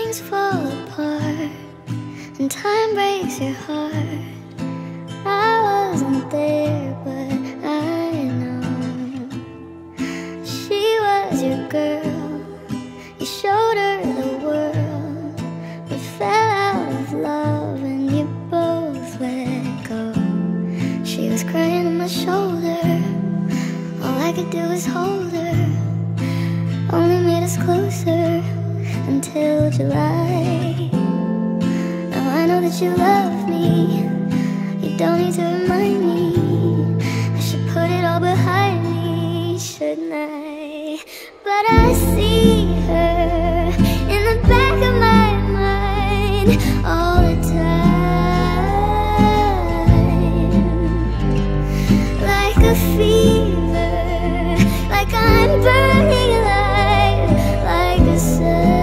things fall apart and time breaks your heart. I wasn't there, but I know she was your girl. You showed her the world, but fell out of love and you both let go. She was crying on my shoulder, all I could do was hold her. Only made us closer until July. Now I know that you love me, you don't need to remind me. I should put it all behind me, shouldn't I? But I see her in the back of my mind all the time, like a fever, like I'm burning alive, like a sun.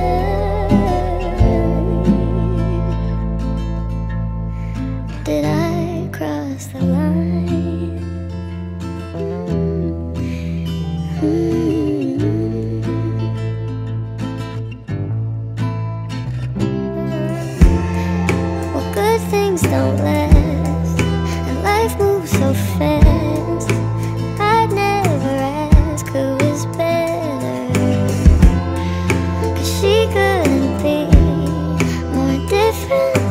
Did I cross the line? Well, good things don't last, and life moves so fast. I'd never ask who is better, 'cause she couldn't be more different